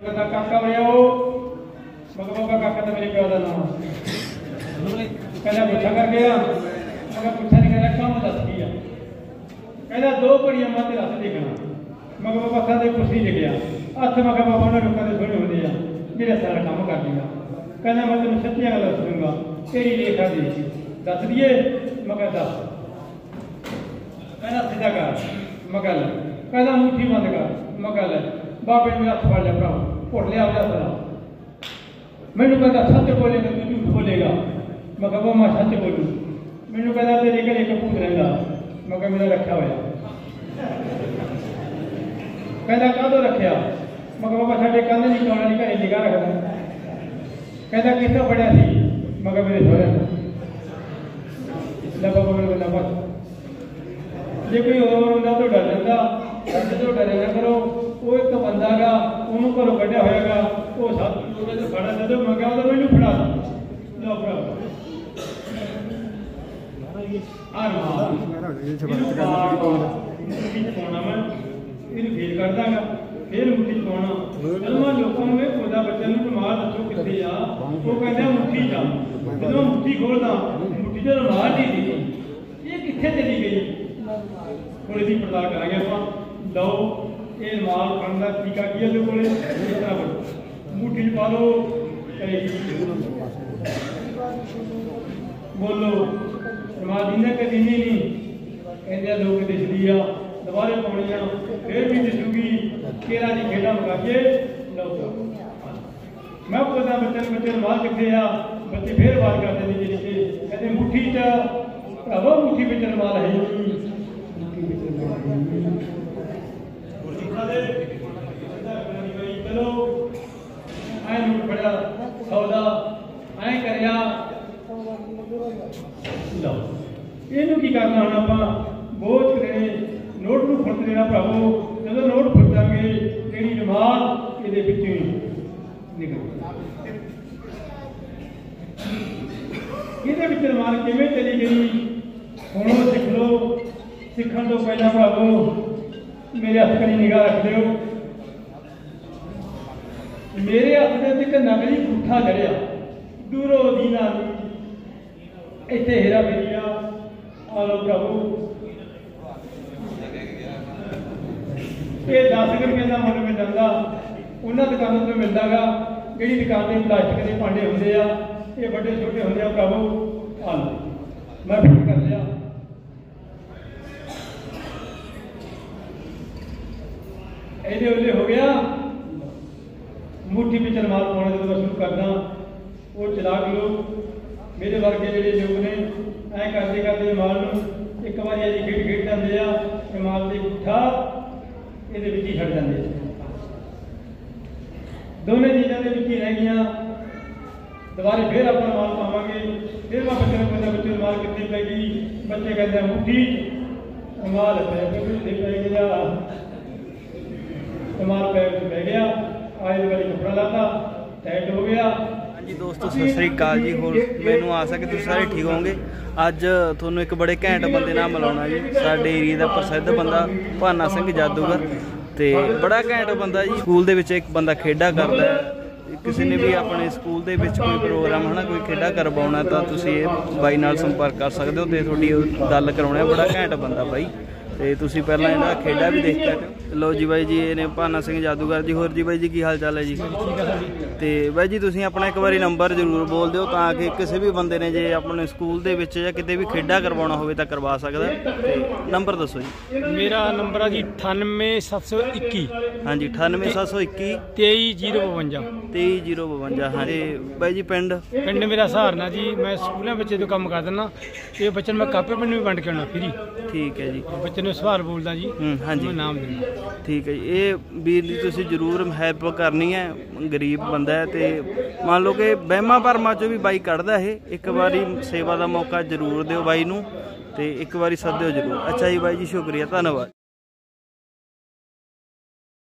काका भैया मगर काका तो मेरे प्यो का नाम कहना पूछा कर गया मगर पूछा नहीं कहना काम दस की है कहना दो घड़ियां मत रस देखना मगर बाबा सारे कुछ नहीं लिखिया हथ मगर बाबा ने लोगों के थोड़े होते हैं मेरे सारा काम कर देगा कहना मैं तेन सच्चियां गल दसूंगा तेरी लेखा दी दस दिए मगर दस कहना सीधा कर मगल कहना मुट्ठी बंद कर मगल बाबे ने हथ फड़ लिया भरा घुट लिया अपना मैनू कहता सच बोलेगा तू झूठ बोलेगा मैं कहा मैं सच बोलूँ मैनू कहता तेरे घर एक भूत रहा मैं कहा मेरा रखा होया कहता कादों रखा मैं कहा बाबा साढ़े कंध नहीं कौन नहीं घर निगाह रखना कहता कितना पढ़िया सी मैं कहा मेरे सोहरे बाबा मेरे कहता बस जे कोई होर होंदा तो डर जाता तो डरे ना करो वो एक बंदा गा उन्होंने घरों कढ़िया होएगा वो सब फड़ा दे मैं क्या मैनू फड़ा लो भरा फेल कर दागा फिर मुट्ठी पाना चलो मैं लोगों में खुदा बच्चे रुमाल दसो कितने आ वो कहते मुट्ठी जा जो मुट्ठी खोलता मुट्ठी जो रुमाल नहीं दी ये कितने चली गई थोड़ी सी पड़ताल करेंगे आप लो ये रुमाल फड़न का तरीका की है को इस तरह मुट्ठी पा लो बोलो रुमाल दीना कि दीनी नहीं कहते लोग दिसदी आ दोबारे पाउनिया फिर भी दिसूगी केरा की खेड़ा मंगा के लो मैं पूछता बच्चे रुमाल कितने आ बच्चे फिर बात करते हैं जी कहते मुट्ठी भरावा मुट्ठी में रुमाल है चलो ऐ नोट फड़िया सौदा ऐ करिया लो इनू की करना हम आप बोझ करें नोट को फुट देना भरावो जो नोट फुट जाएंगे जी रुमाल ये निकल ये रुमाल किमें चली गई हूँ सीख लो सीखने तो पहला भरावो मेरे हथ करी निगाह रख दो मेरे हथ से एक नकली अंगूठा चढ़िया दूरों दीना इतने हेरा फेरी आ लो प्रभु ये 10 रुपये का मुल मिल जाता उन्होंने दुकानों से मिलता गा जी दुकान के प्लास्टिक के भांडे होंगे ये बड़े छोटे होंगे प्रभु आ लो मैं फिट कर लिया ਇਹਦੇ ਉਹਲੇ हो गया मुट्ठी में रुमाल पाने जो मैं शुरू करदा वो चलाक लोग मेरे वर्गे जो लोग ने ऐ करते करते रुमाल एक बार अजी खेड जाते हैं रुमाल से अंगूठा ये ही छड़ जाते दोनों चीज़ों के ही रह गई दोबारे फिर आप रुमाल पावे फिर मैं बच्चे को कहता बच्चे रुमाल कितनी पैगी बच्चे कहते हैं मुट्ठी रुमाल पै गया रुमाल पैर बह गया आज वाली कपड़ा लाता टाइट हो गया। हाँ जी दोस्तों सत श्री अकाल जी होर मैनू आशा कि तुम सारे ठीक होंगे। अज थोनों एक बड़े घैंट बंदे नाल मिलाउणा जी साडे एरिया का प्रसिद्ध बंदा भाना सिंह जादूगर ते बड़ा घैंट बंदा जी। स्कूल दे विच एक बंदा खेडा करदा है किसी ने भी अपने स्कूल दे विच कोई प्रोग्राम है ना कोई खेडा करवाउणा तां तुसीं इह बाई नाल संपर्क कर सकदे हो ते तुहाडी गल कराउणे। बड़ा घैंट बंदा बाई तो तुसी पहला इहदा खेडा भी देख के लो जी बाई जी ने भाना सिंह जादूगर जी। होर जी बाई जी की हाल चाल है जी? तो बाई जी तुसी अपना एक बारी नंबर जरूर बोल दो ताकि किसी भी बंदे ने जे अपने स्कूल दे विच जां किते भी खेडा करवाउणा होवे तां करवा सकदा। ते नंबर दसो जी। मेरा नंबर है जी 98721। हाँ जी 98721 23052 23052। हाँ जी बाई जी पिंड मेरा सहारना जी। मैं स्कूलों बच्चे तो काम कर देना ये बच्चे मैं कापे पिंड भी वंड के आना फ्री। ठीक है जी बच्चे ने सवाल बोलदा जी। हाँ जी नाम देना ठीक है जी। ये वीर जी तुसी जरूर हैल्प करनी है गरीब बंदा है तो मान लो कि वहमा भरमा चो भी बाई कढ़दा है एक बारी सेवा का मौका जरूर दो बाई नूं ते एक बारी सद्दिओ जरूर। अच्छा जी बाई जी शुक्रिया धन्यवाद।